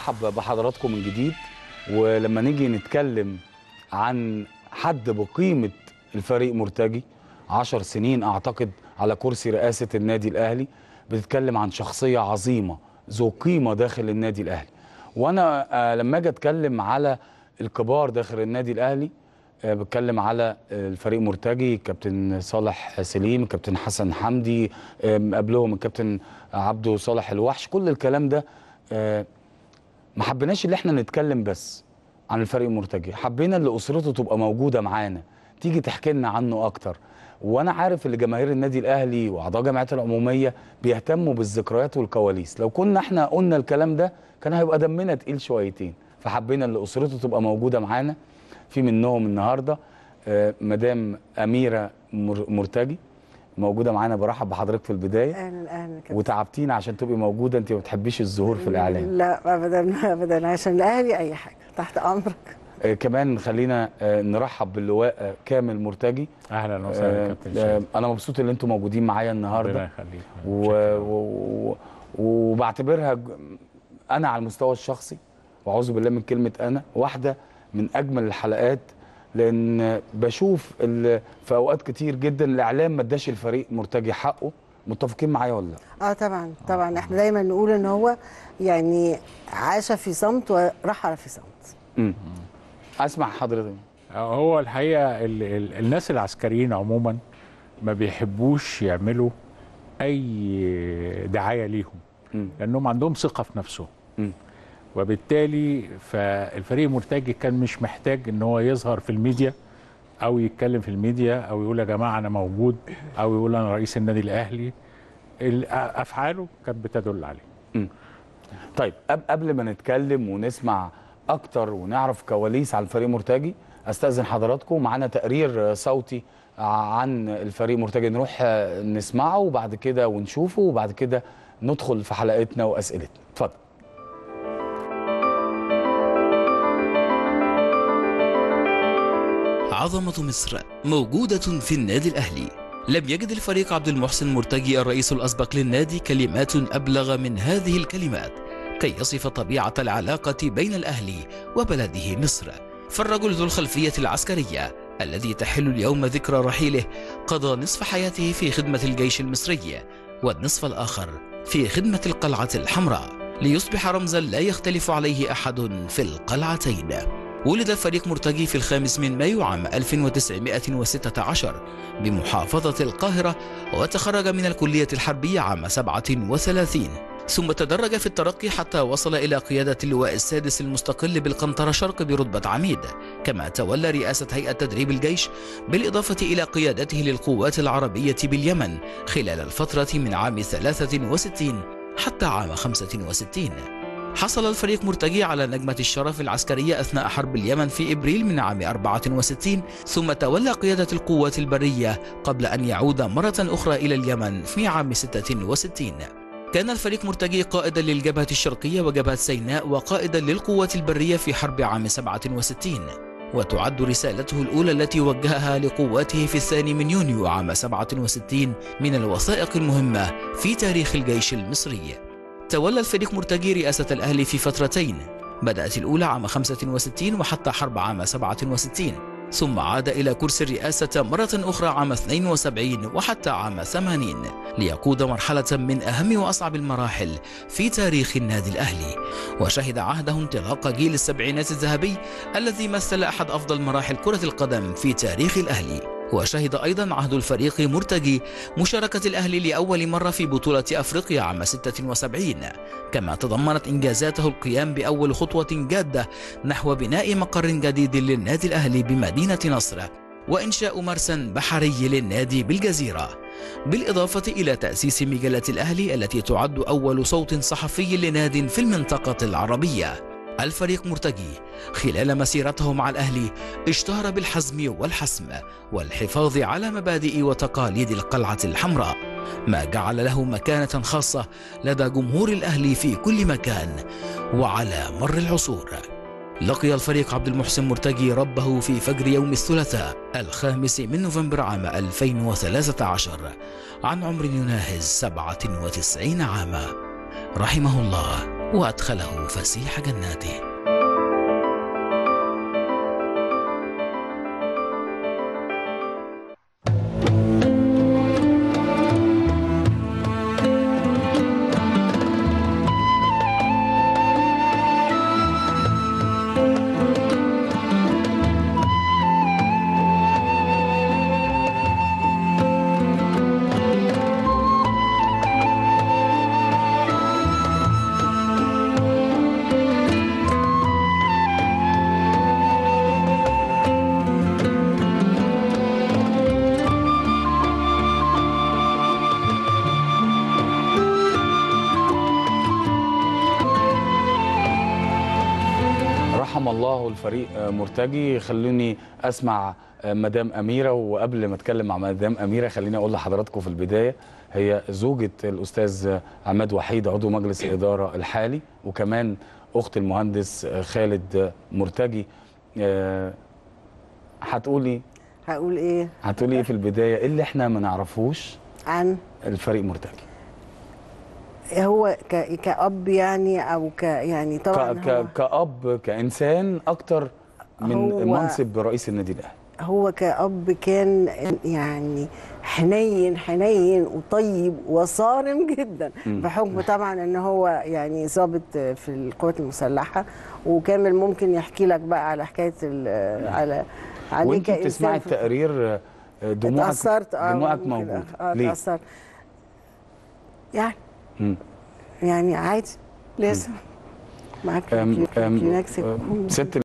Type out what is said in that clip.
برحب بحضراتكم من جديد. ولما نيجي نتكلم عن حد بقيمة الفريق مرتجي 10 سنين أعتقد على كرسي رئاسة النادي الأهلي، بتتكلم عن شخصية عظيمة ذو قيمة داخل النادي الأهلي. وأنا لما أجي أتكلم على الكبار داخل النادي الأهلي بتكلم على الفريق مرتجي، كابتن صالح سليم، كابتن حسن حمدي، قبلهم الكابتن عبده صالح الوحش. كل الكلام ده ما حبيناش اللي احنا نتكلم بس عن الفريق المرتجي، حبينا اللي أسرته تبقى موجودة معانا تيجي تحكي لنا عنه أكتر. وأنا عارف اللي جماهير النادي الأهلي وأعضاء جمعيات العمومية بيهتموا بالذكريات والكواليس. لو كنا احنا قلنا الكلام ده كان هيبقى دمنا تقيل شويتين، فحبينا اللي أسرته تبقى موجودة معانا. في منهم النهارده مدام أميرة مرتجي موجودة معانا. برحب بحضرتك في البداية. اهلا وتعبتينا عشان تبقي موجودة، انت ما بتحبيش الظهور في الإعلام. لا ابدا ابدا، عشان الاهلي اي حاجه تحت امرك. كمان خلينا نرحب باللواء كامل مرتجي. اهلا وسهلا كابتن. انا مبسوط ان انتم موجودين معايا النهارده. ربنا يخليك. وبعتبرها انا على المستوى الشخصي، واعوذ بالله من كلمه انا، واحده من اجمل الحلقات، لان بشوف في اوقات كتير جدا الاعلام ما اداش الفريق مرتجي حقه. متفقين معايا ولا لا؟ طبعا احنا دايما نقول ان هو يعني عاش في صمت ورحل في صمت. اسمع حضرتك. هو الحقيقه الناس العسكريين عموما ما بيحبوش يعملوا اي دعايه ليهم، لانهم عندهم ثقه في نفسهم. وبالتالي فالفريق المرتجي كان مش محتاج ان هو يظهر في الميديا او يتكلم في الميديا او يقول يا جماعه انا موجود او يقول انا رئيس النادي الاهلي. افعاله كانت بتدل عليه. طيب قبل ما نتكلم ونسمع اكتر ونعرف كواليس عن الفريق مرتجي، استاذن حضراتكم معانا تقرير صوتي عن الفريق مرتجي نروح نسمعه وبعد كده ونشوفه وبعد كده ندخل في حلقتنا واسئلتنا. اتفضل. عظمة مصر موجودة في النادي الأهلي. لم يجد الفريق عبد المحسن مرتجي الرئيس الأسبق للنادي كلمات أبلغ من هذه الكلمات كي يصف طبيعة العلاقة بين الأهلي وبلده مصر. فالرجل ذو الخلفية العسكرية الذي تحل اليوم ذكرى رحيله قضى نصف حياته في خدمة الجيش المصري والنصف الآخر في خدمة القلعة الحمراء، ليصبح رمزا لا يختلف عليه أحد في القلعتين. ولد الفريق مرتجي في 5 مايو عام 1916 بمحافظة القاهرة، وتخرج من الكلية الحربية عام 37، ثم تدرج في الترقي حتى وصل إلى قيادة اللواء السادس المستقل بالقنطرة شرق برتبة عميد، كما تولى رئاسة هيئة تدريب الجيش بالإضافة إلى قيادته للقوات العربية باليمن خلال الفترة من عام 63 حتى عام 65. حصل الفريق مرتجي على نجمة الشرف العسكرية أثناء حرب اليمن في إبريل من عام 64، ثم تولى قيادة القوات البرية قبل أن يعود مرة أخرى إلى اليمن في عام 66. كان الفريق مرتجي قائدا للجبهة الشرقية وجبهة سيناء وقائدا للقوات البرية في حرب عام 67، وتعد رسالته الأولى التي وجهها لقواته في 2 يونيو عام 67 من الوثائق المهمة في تاريخ الجيش المصري. تولى الفريق مرتجي رئاسة الأهلي في فترتين، بدأت الأولى عام 65 وحتى حرب عام 67، ثم عاد إلى كرسي الرئاسة مرة أخرى عام 72 وحتى عام 80، ليقود مرحلة من أهم وأصعب المراحل في تاريخ النادي الأهلي، وشهد عهده انطلاق جيل السبعينات الذهبي الذي مثل أحد أفضل مراحل كرة القدم في تاريخ الأهلي. وشهد أيضا عهد الفريق مرتجي مشاركة الأهلي لأول مرة في بطولة أفريقيا عام 76، كما تضمنت إنجازاته القيام بأول خطوة جادة نحو بناء مقر جديد للنادي الأهلي بمدينة نصر وإنشاء مرسى بحري للنادي بالجزيرة، بالإضافة إلى تأسيس مجلة الأهلي التي تعد أول صوت صحفي لناد في المنطقة العربية. الفريق مرتجي خلال مسيرته مع الأهلي اشتهر بالحزم والحسم والحفاظ على مبادئ وتقاليد القلعة الحمراء، ما جعل له مكانة خاصة لدى جمهور الأهلي في كل مكان وعلى مر العصور. لقي الفريق عبد المحسن مرتجي ربه في فجر يوم الثلاثاء 5 نوفمبر عام 2013 عن عمر يناهز 97 عاما، رحمه الله وأدخله فسيح جناته. رحم الله الفريق مرتجي. خلوني اسمع مدام اميره، وقبل ما اتكلم مع مدام اميره خليني اقول لحضراتكم في البدايه هي زوجة الاستاذ عماد وحيد عضو مجلس الاداره الحالي، وكمان اخت المهندس خالد مرتجي. هتقولي هقول ايه؟ هتقولي ايه في البدايه؟ ايه اللي احنا ما نعرفوش عن الفريق مرتجي؟ هو كأب يعني او يعني طبعا كأب كإنسان اكتر من منصب رئيس النادي الاهلي. هو كأب كان يعني حنين وطيب وصارم جدا، بحكم طبعا ان هو يعني ضابط في القوات المسلحه، وكامل ممكن يحكي لك بقى على حكايه على وانت بتسمعي التقرير دموعك اتأثرت. دموعك موجوده. ليه؟ اتأثرت يعني عادي لازم معاك ست